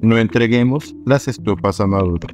No entreguemos las estufas a Maduro.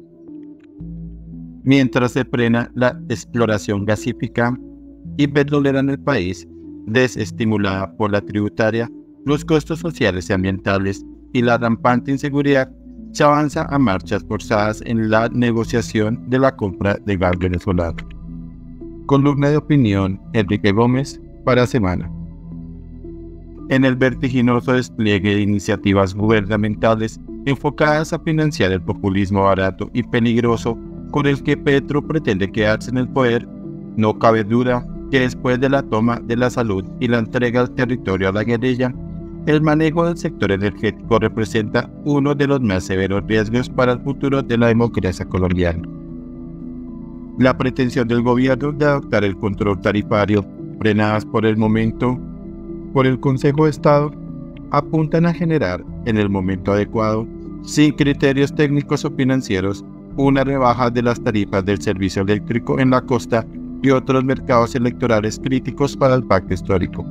Mientras se frena la exploración gasífica y petrolera en el país, desestimulada por la tributaria, los costos sociales y ambientales y la rampante inseguridad, se avanza a marchas forzadas en la negociación de la compra de gas venezolano. Columna de opinión, Enrique Gómez, para Semana. En el vertiginoso despliegue de iniciativas gubernamentales enfocadas a financiar el populismo barato y peligroso con el que Petro pretende quedarse en el poder, no cabe duda que después de la toma de la salud y la entrega del territorio a la guerrilla, el manejo del sector energético representa uno de los más severos riesgos para el futuro de la democracia colombiana. La pretensión del gobierno de adoptar el control tarifario, frenadas por el momento por el Consejo de Estado, apuntan a generar, en el momento adecuado, sin criterios técnicos o financieros, una rebaja de las tarifas del servicio eléctrico en la costa y otros mercados electorales críticos para el pacto histórico.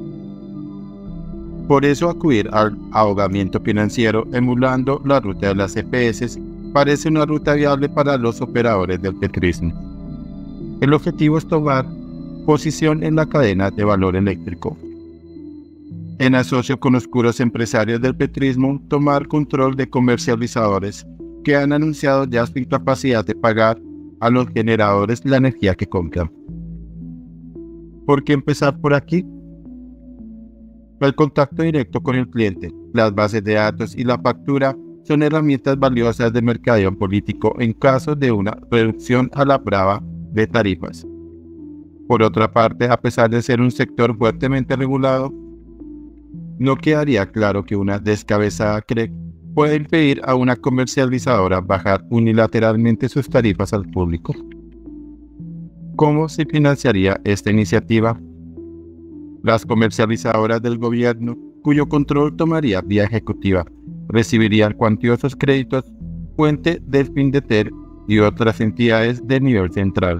Por eso acudir al ahogamiento financiero emulando la ruta de las EPS parece una ruta viable para los operadores del petrismo. El objetivo es tomar posición en la cadena de valor eléctrico. En asocio con oscuros empresarios del petrismo, tomar control de comercializadores que han anunciado ya su incapacidad de pagar a los generadores la energía que compran. ¿Por qué empezar por aquí? El contacto directo con el cliente, las bases de datos y la factura son herramientas valiosas de mercadeo político en caso de una reducción a la brava de tarifas. Por otra parte, a pesar de ser un sector fuertemente regulado, no quedaría claro que una descabezada CREC puede impedir a una comercializadora bajar unilateralmente sus tarifas al público. ¿Cómo se financiaría esta iniciativa? Las comercializadoras del gobierno, cuyo control tomaría vía ejecutiva, recibirían cuantiosos créditos, fuente del Findeter y otras entidades de nivel central.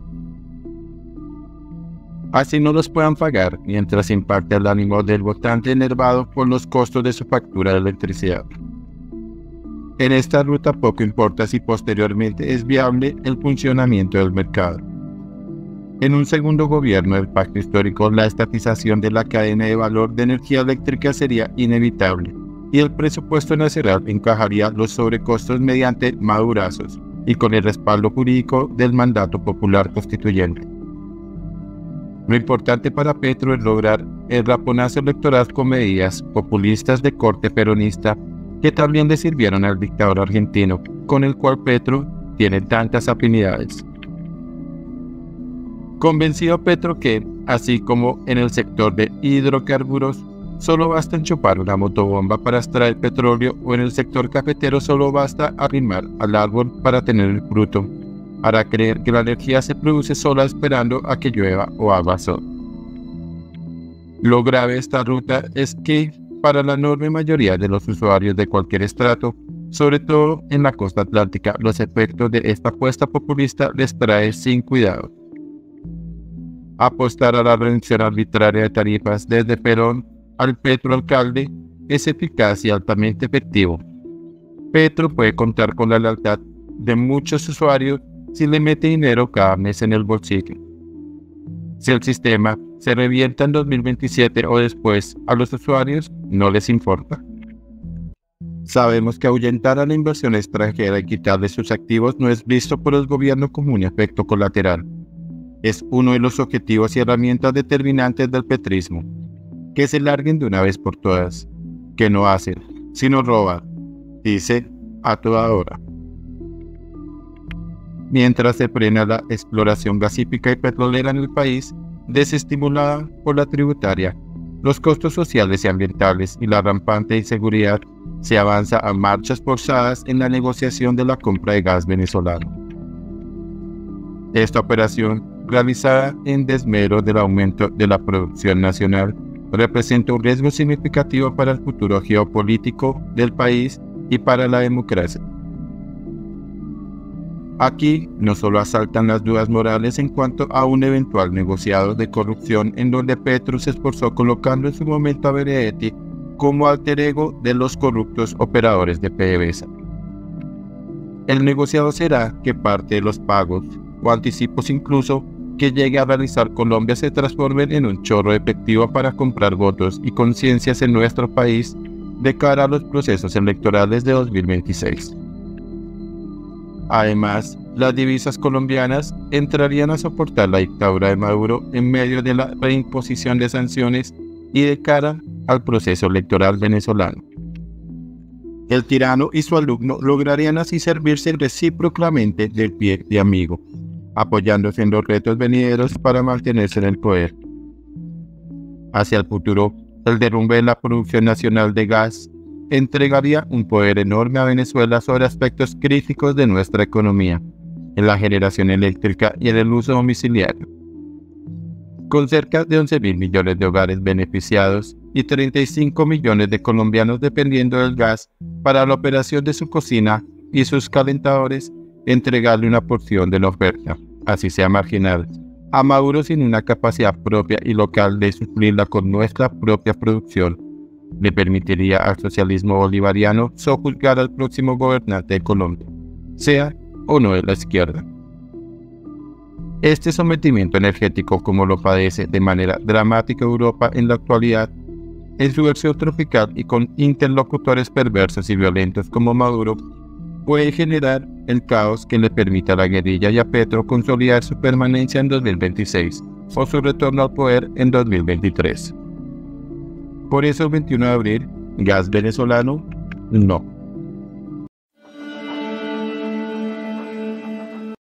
Así no los puedan pagar mientras impacta el ánimo del votante enervado por los costos de su factura de electricidad. En esta ruta poco importa si posteriormente es viable el funcionamiento del mercado. En un segundo gobierno del pacto histórico, la estatización de la cadena de valor de energía eléctrica sería inevitable y el presupuesto nacional encajaría los sobrecostos mediante madurazos y con el respaldo jurídico del mandato popular constituyente. Lo importante para Petro es lograr el raponazo electoral con medidas populistas de corte peronista que también le sirvieron al dictador argentino, con el cual Petro tiene tantas afinidades. Convencido Petro que, así como en el sector de hidrocarburos, solo basta enchufar una motobomba para extraer petróleo o en el sector cafetero solo basta arrimar al árbol para tener el fruto, hará creer que la energía se produce sola esperando a que llueva o haga sol. Lo grave de esta ruta es que, para la enorme mayoría de los usuarios de cualquier estrato, sobre todo en la costa atlántica, los efectos de esta apuesta populista les trae sin cuidado. Apostar a la reducción arbitraria de tarifas desde Perón al Petro alcalde es eficaz y altamente efectivo. Petro puede contar con la lealtad de muchos usuarios si le mete dinero cada mes en el bolsillo. Si el sistema se revienta en 2027 o después, a los usuarios no les importa. Sabemos que ahuyentar a la inversión extranjera y quitarle sus activos no es visto por el gobierno como un efecto colateral. Es uno de los objetivos y herramientas determinantes del petrismo. Que se larguen de una vez por todas, que no hacen, sino roban, dice a toda hora. Mientras se frena la exploración gasífica y petrolera en el país, desestimulada por la tributaria, los costos sociales y ambientales y la rampante inseguridad, se avanza a marchas forzadas en la negociación de la compra de gas venezolano. Esta operación, realizada en desmedro del aumento de la producción nacional, representa un riesgo significativo para el futuro geopolítico del país y para la democracia. Aquí no solo asaltan las dudas morales en cuanto a un eventual negociado de corrupción en donde Petro se esforzó colocando en su momento a Benedetti como alter ego de los corruptos operadores de PDVSA. El negociado será que parte de los pagos o anticipos incluso que llegue a realizar Colombia se transformen en un chorro efectivo para comprar votos y conciencias en nuestro país de cara a los procesos electorales de 2026. Además, las divisas colombianas entrarían a soportar la dictadura de Maduro en medio de la reimposición de sanciones y de cara al proceso electoral venezolano. El tirano y su alumno lograrían así servirse recíprocamente del pie de amigo, apoyándose en los retos venideros para mantenerse en el poder. Hacia el futuro, el derrumbe de la producción nacional de gas entregaría un poder enorme a Venezuela sobre aspectos críticos de nuestra economía, en la generación eléctrica y en el uso domiciliario. Con cerca de 11.000 millones de hogares beneficiados y 35 millones de colombianos dependiendo del gas para la operación de su cocina y sus calentadores, entregarle una porción de la oferta, así sea marginal, a Maduro sin una capacidad propia y local de suplirla con nuestra propia producción, le permitiría al socialismo bolivariano sojuzgar al próximo gobernante de Colombia, sea o no de la izquierda. Este sometimiento energético, como lo padece de manera dramática Europa en la actualidad, en su versión tropical y con interlocutores perversos y violentos como Maduro, puede generar el caos que le permita a la guerrilla y a Petro consolidar su permanencia en 2026 o su retorno al poder en 2023. Por eso el 21 de abril, gas venezolano, no.